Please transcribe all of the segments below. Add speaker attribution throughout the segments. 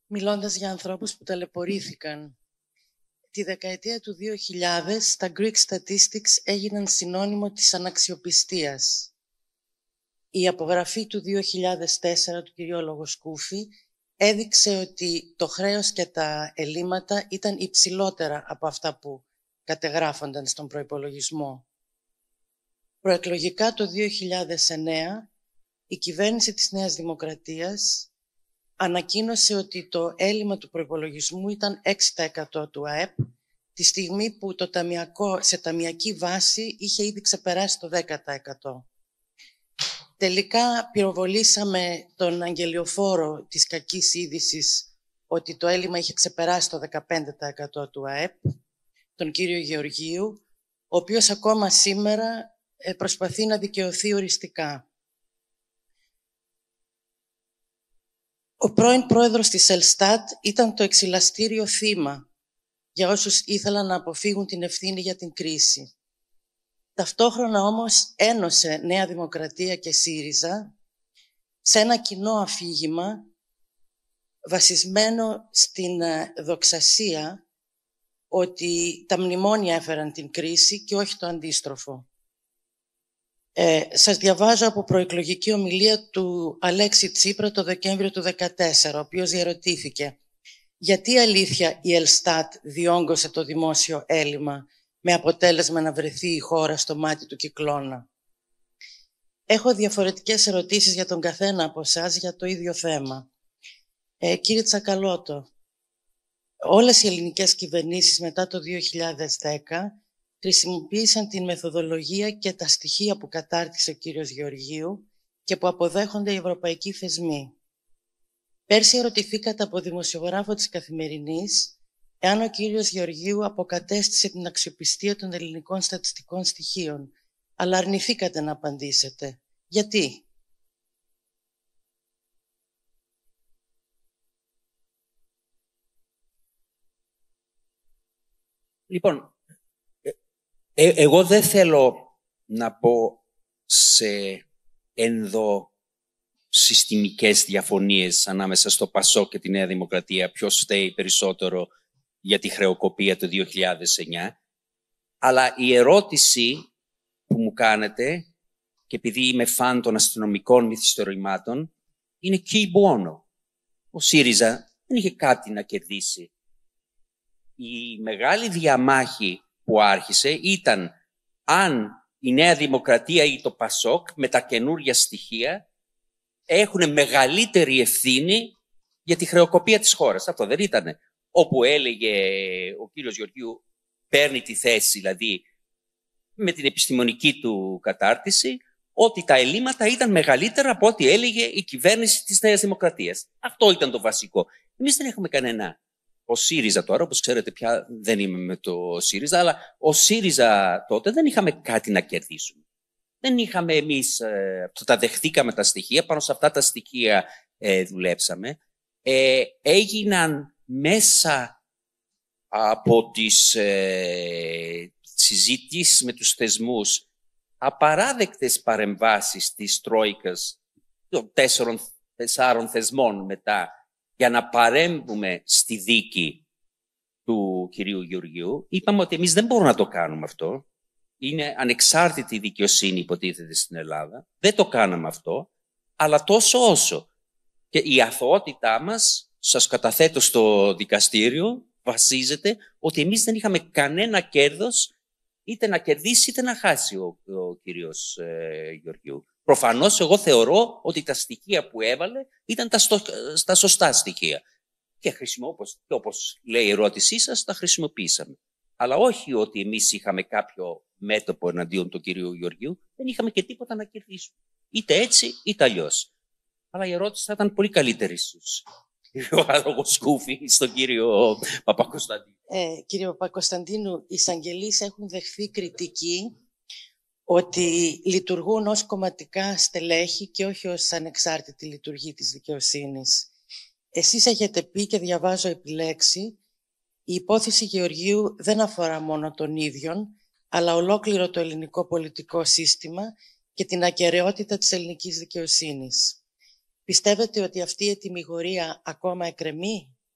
Speaker 1: Μιλώντας για ανθρώπους που ταλαιπωρήθηκαν, τη δεκαετία του 2000 τα Greek Statistics έγιναν συνώνυμο της αναξιοπιστίας. Η απογραφή του 2004 του κ. Λογοσκούφη έδειξε ότι το χρέος και τα ελλείμματα ήταν υψηλότερα από αυτά που κατεγράφονταν στον προϋπολογισμό. Προεκλογικά το 2009 η κυβέρνηση της Νέας Δημοκρατίας ανακοίνωσε ότι το έλλειμμα του προϋπολογισμού ήταν 6% του ΑΕΠ, τη στιγμή που το σε ταμιακή βάση είχε ήδη ξεπεράσει το 10%. Τελικά πυροβολήσαμε τον αγγελιοφόρο της κακής είδησης ότι το έλλειμμα είχε ξεπεράσει το 15% του ΑΕΠ, τον κύριο Γεωργίου, ο οποίος ακόμα σήμερα προσπαθεί να δικαιωθεί οριστικά. Ο πρώην πρόεδρος της Ελστάτ ήταν το εξηλαστήριο θύμα για όσους ήθελαν να αποφύγουν την ευθύνη για την κρίση. Ταυτόχρονα όμως ένωσε Νέα Δημοκρατία και ΣΥΡΙΖΑ σε ένα κοινό αφήγημα βασισμένο στην δοξασία ότι τα μνημόνια έφεραν την κρίση και όχι το αντίστροφο. Σας διαβάζω από προεκλογική ομιλία του Αλέξη Τσίπρα το Δεκέμβριο του 2014, ο οποίος διερωτήθηκε γιατί αλήθεια η Ελστάτ διόγκωσε το δημόσιο έλλειμμα με αποτέλεσμα να βρεθεί η χώρα στο μάτι του κυκλώνα. Έχω διαφορετικές ερωτήσεις για τον καθένα από εσάς για το ίδιο θέμα. Κύριε Τσακαλώτο, όλες οι ελληνικές κυβερνήσεις μετά το 2010 χρησιμοποίησαν την μεθοδολογία και τα στοιχεία που κατάρτισε ο κύριος Γεωργίου και που αποδέχονται οι ευρωπαϊκοί θεσμοί. Πέρσι ερωτηθήκατε από δημοσιογράφο της Καθημερινής εάν ο κύριος Γεωργίου αποκατέστησε την αξιοπιστία των ελληνικών στατιστικών στοιχείων, αλλά αρνηθήκατε να απαντήσετε. Γιατί?
Speaker 2: Λοιπόν, εγώ δεν θέλω να πω σε ενδοσυστημικές διαφωνίες ανάμεσα στο ΠΑΣΟΚ και τη Νέα Δημοκρατία, ποιος φταίει περισσότερο για τη χρεοκοπία του 2009. Αλλά η ερώτηση που μου κάνετε, και επειδή είμαι φαν των αστυνομικών μυθιστορημάτων, είναι chi buono. Ο ΣΥΡΙΖΑ δεν είχε κάτι να κερδίσει. Η μεγάλη διαμάχη που άρχισε ήταν αν η Νέα Δημοκρατία ή το ΠΑΣΟΚ με τα καινούργια στοιχεία έχουν μεγαλύτερη ευθύνη για τη χρεοκοπία της χώρας. Αυτό δεν ήτανε. Όπου έλεγε ο κύριος Γεωργίου, παίρνει τη θέση δηλαδή με την επιστημονική του κατάρτιση, ότι τα ελλείμματα ήταν μεγαλύτερα από ό,τι έλεγε η κυβέρνηση της Νέας Δημοκρατίας. Αυτό ήταν το βασικό. Εμείς δεν έχουμε κανένα. Ο ΣΥΡΙΖΑ τώρα, όπως ξέρετε πια δεν είμαι με το ΣΥΡΙΖΑ, αλλά ο ΣΥΡΙΖΑ τότε δεν είχαμε κάτι να κερδίσουμε. Δεν είχαμε εμείς, τα δεχτήκαμε τα στοιχεία, πάνω σε αυτά τα στοιχεία δουλέψαμε. Έγιναν μέσα από τις συζητήσεις με τους θεσμούς απαράδεκτες παρεμβάσεις της Τρόικας, των 4 θεσμών μετά, για να παρέμβουμε στη δίκη του κυρίου Γεωργίου. Είπαμε ότι εμείς δεν μπορούμε να το κάνουμε αυτό. Είναι ανεξάρτητη δικαιοσύνη υποτίθεται στην Ελλάδα. Δεν το κάναμε αυτό, αλλά τόσο όσο. Και η αθωότητά μας, σας καταθέτω στο δικαστήριο, βασίζεται ότι εμείς δεν είχαμε κανένα κέρδος, είτε να κερδίσει είτε να χάσει ο κύριος Γεωργίου. Προφανώς εγώ θεωρώ ότι τα στοιχεία που έβαλε ήταν τα σωστά στοιχεία. Και όπως λέει η ερώτησή σας, τα χρησιμοποίησαμε. Αλλά όχι ότι εμείς είχαμε κάποιο μέτωπο εναντίον του κυρίου Γεωργίου, δεν είχαμε και τίποτα να κερδίσουμε. Είτε έτσι είτε αλλιώς. Αλλά η ερώτηση θα ήταν πολύ καλύτερη στους κύριο Λογοσκούφη, στον κύριο Παπακοσταντίνου.
Speaker 1: Κύριε Παπακοσταντίνου, οι εισαγγελείς έχουν δεχθεί κριτική ότι λειτουργούν ως κομματικά στελέχη και όχι ως ανεξάρτητη λειτουργή της δικαιοσύνης. Εσείς έχετε πει και διαβάζω επιλέξει, η υπόθεση Γεωργίου δεν αφορά μόνο τον ίδιον, αλλά ολόκληρο το ελληνικό πολιτικό σύστημα και την ακεραιότητα της ελληνικής δικαιοσύνης. Πιστεύετε ότι αυτή η ετυμηγορία ακόμα εκκρεμεί?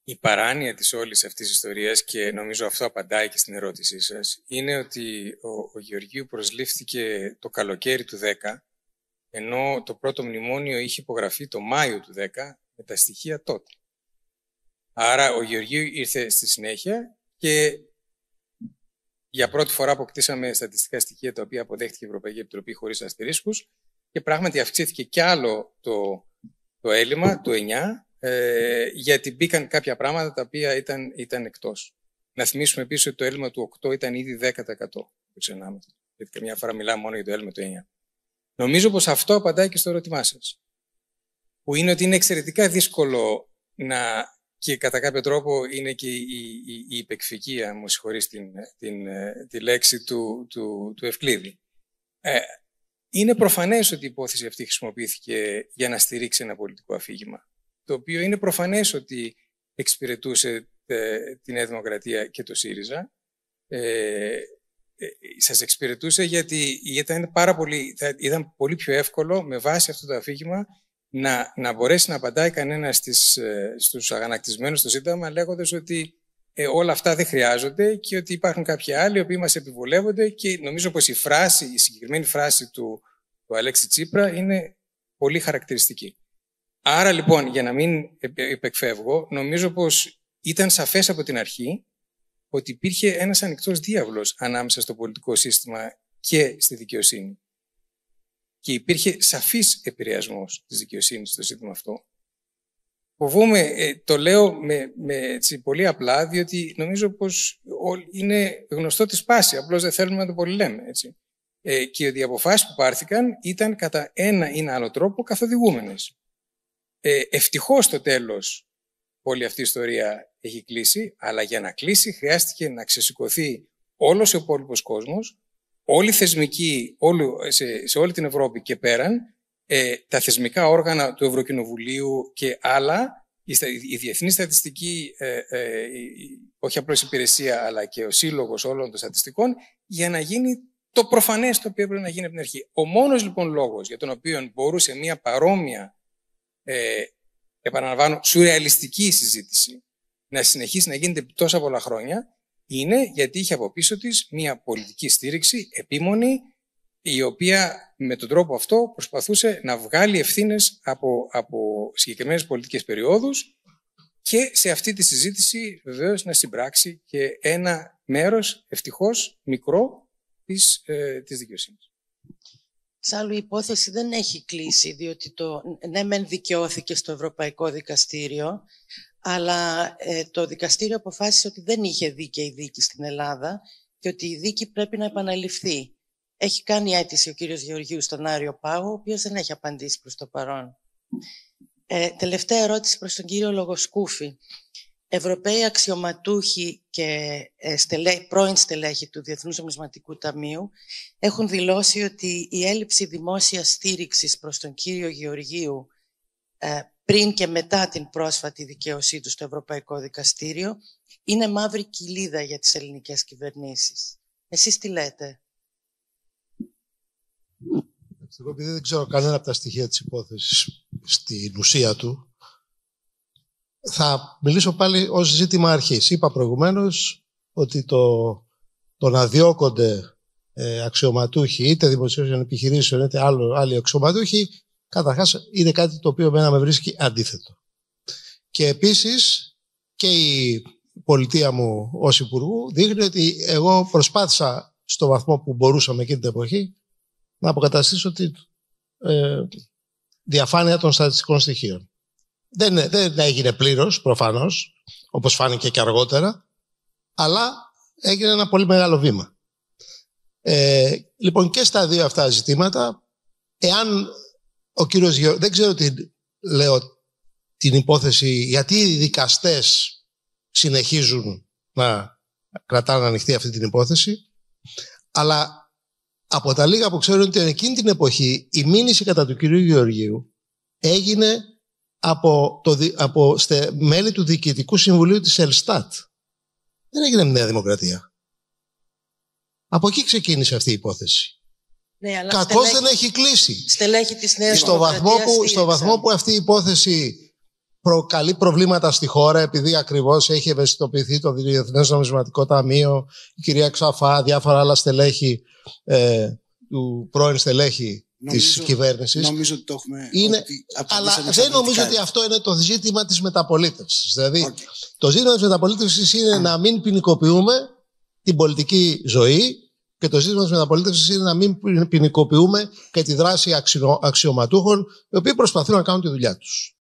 Speaker 3: Η παράνοια της όλης αυτής της ιστορίας, και νομίζω αυτό απαντάει και στην ερώτησή σας, είναι ότι ο Γεωργίου προσλήφθηκε το καλοκαίρι του 10, ενώ το πρώτο μνημόνιο είχε υπογραφεί το Μάιο του 10 με τα στοιχεία τότε. Άρα ο Γεωργίου ήρθε στη συνέχεια και για πρώτη φορά αποκτήσαμε στατιστικά στοιχεία τα οποία αποδέχτηκε η Ευρωπαϊκή Επιτροπή χωρίς αστερίσκους και πράγματι αυξήθηκε κι άλλο το έλλειμμα, το 9, γιατί μπήκαν κάποια πράγματα τα οποία ήταν εκτός. Να θυμίσουμε επίσης ότι το έλλειμμα του 8 ήταν ήδη 10%. Δεν ξεχνάμε. Γιατί καμιά φορά μιλάμε μόνο για το έλλειμμα του 9. Νομίζω πως αυτό απαντάει και στο ερώτημά σας. Που είναι ότι είναι εξαιρετικά δύσκολο και κατά κάποιο τρόπο είναι και η υπεκφυκία, μου συγχωρείς τη λέξη του Ευκλήδη. Είναι προφανές ότι η υπόθεση αυτή χρησιμοποιήθηκε για να στηρίξει ένα πολιτικό αφήγημα. Το οποίο είναι προφανές ότι εξυπηρετούσε τη Νέα Δημοκρατία και το ΣΥΡΙΖΑ. Σας εξυπηρετούσε γιατί ήταν πολύ πιο εύκολο με βάση αυτό το αφήγημα να μπορέσει να απαντάει κανένας στους αγανακτισμένους στο Σύνταγμα λέγοντας ότι όλα αυτά δεν χρειάζονται και ότι υπάρχουν κάποιοι άλλοι οι οποίοι μας επιβολεύονται, και νομίζω πως η συγκεκριμένη φράση του Αλέξη Τσίπρα είναι πολύ χαρακτηριστική. Άρα λοιπόν, για να μην υπεκφεύγω, νομίζω πως ήταν σαφές από την αρχή ότι υπήρχε ένας ανοιχτός διάβλος ανάμεσα στο πολιτικό σύστημα και στη δικαιοσύνη. Και υπήρχε σαφής επηρεασμός της δικαιοσύνης στο ζήτημα αυτό. Φοβούμαι, το λέω έτσι, πολύ απλά, διότι νομίζω πως είναι γνωστό τη σπάση, απλώς δεν θέλουμε να το πολυλέμε. Έτσι. Και ότι οι αποφάσεις που πάρθηκαν ήταν κατά ένα ή άλλο τρόπο καθοδηγούμενες. Ευτυχώς στο τέλος όλη αυτή η ιστορία έχει κλείσει, αλλά για να κλείσει χρειάστηκε να ξεσηκωθεί όλος ο υπόλοιπος κόσμος, όλοι οι θεσμικοί σε όλη την Ευρώπη και πέραν, τα θεσμικά όργανα του Ευρωκοινοβουλίου και άλλα, η Διεθνή Στατιστική, όχι απλώς υπηρεσία, αλλά και ο Σύλλογος όλων των στατιστικών, για να γίνει το προφανές το οποίο πρέπει να γίνει από την αρχή. Ο μόνος λοιπόν λόγος για τον οποίο μπορούσε μια παρόμοια, επαναλαμβάνω, σουρεαλιστική συζήτηση να συνεχίσει να γίνεται τόσα πολλά χρόνια, είναι γιατί είχε από πίσω της μια πολιτική στήριξη επίμονη, η οποία με τον τρόπο αυτό προσπαθούσε να βγάλει ευθύνες από συγκεκριμένες πολιτικές περιόδους και σε αυτή τη συζήτηση βεβαίως να συμπράξει και ένα μέρος, ευτυχώς μικρό, της δικαιοσύνης.
Speaker 1: Εξάλλου η υπόθεση δεν έχει κλείσει, διότι ναι μεν δικαιώθηκε στο Ευρωπαϊκό Δικαστήριο, αλλά το δικαστήριο αποφάσισε ότι δεν είχε δίκαιη δίκη στην Ελλάδα και ότι η δίκη πρέπει να επαναληφθεί. Έχει κάνει αίτηση ο κύριος Γεωργίου στον Άριο Πάγο, ο οποίος δεν έχει απαντήσει προς το παρόν. Τελευταία ερώτηση προς τον κύριο Λογοσκούφη. Ευρωπαίοι αξιωματούχοι και πρώην στελέχοι του Διεθνούς Νομισματικού Ταμείου έχουν δηλώσει ότι η έλλειψη δημόσιας στήριξης προς τον κύριο Γεωργίου πριν και μετά την πρόσφατη δικαίωσή του στο Ευρωπαϊκό Δικαστήριο είναι μαύρη κοιλίδα για τις ελληνικές κυβερνήσεις. Εσείς τι λέτε?
Speaker 4: Εγώ επειδή δεν ξέρω κανένα από τα στοιχεία της υπόθεσης στην ουσία του, θα μιλήσω πάλι ως ζήτημα αρχής. Είπα προηγουμένως ότι το να διώκονται αξιωματούχοι, είτε δημοσίων επιχειρήσεων, είτε άλλοι αξιωματούχοι, καταρχάς είναι κάτι το οποίο εμένα με βρίσκει αντίθετο. Και επίσης και η πολιτεία μου ως Υπουργού δείχνει ότι εγώ προσπάθησα στο βαθμό που μπορούσαμε εκείνη την εποχή να αποκαταστήσω τη διαφάνεια των στατιστικών στοιχείων. Δεν έγινε πλήρως, προφανώς, όπως φάνηκε και αργότερα, αλλά έγινε ένα πολύ μεγάλο βήμα. Λοιπόν, και στα δύο αυτά ζητήματα, εάν ο κύριος Γεωργίου, δεν ξέρω τι λέω την υπόθεση, γιατί οι δικαστές συνεχίζουν να κρατάνε ανοιχτή αυτή την υπόθεση, αλλά από τα λίγα που ξέρω ότι εκείνη την εποχή η μήνυση κατά του κυρίου Γεωργίου έγινε από μέλη του Διοικητικού Συμβουλίου της Ελστάτ. Δεν έγινε με Νέα Δημοκρατία. Από εκεί ξεκίνησε αυτή η υπόθεση.
Speaker 1: Ναι, αλλά
Speaker 4: κακώς δεν έχει κλείσει.
Speaker 1: Στελέχη της Νέας Δημοκρατίας.
Speaker 4: Στο βαθμό που αυτή η υπόθεση προκαλεί προβλήματα στη χώρα, επειδή ακριβώς έχει ευαισθητοποιηθεί το Διεθνές Νομισματικό Ταμείο, η κυρία Ξαφά, διάφορα άλλα στελέχη, του πρώην στελέχη της κυβέρνησης.
Speaker 5: Νομίζω ότι το έχουμε.
Speaker 4: Αλλά δεν νομίζω ότι αυτό είναι το ζήτημα της μεταπολίτευσης. Δηλαδή, το ζήτημα της μεταπολίτευσης είναι να μην ποινικοποιούμε την πολιτική ζωή, και το ζήτημα της μεταπολίτευσης είναι να μην ποινικοποιούμε και τη δράση αξιωματούχων, οι οποίοι προσπαθούν να κάνουν τη δουλειά τους.